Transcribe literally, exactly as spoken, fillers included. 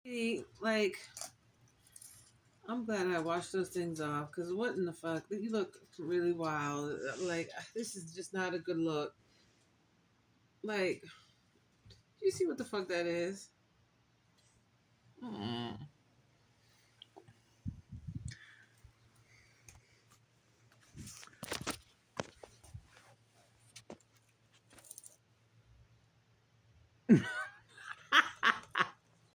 Like, I'm glad I washed those things off, because what in the fuck? You look really wild. Like, this is just not a good look. Like, do you see what the fuck that is?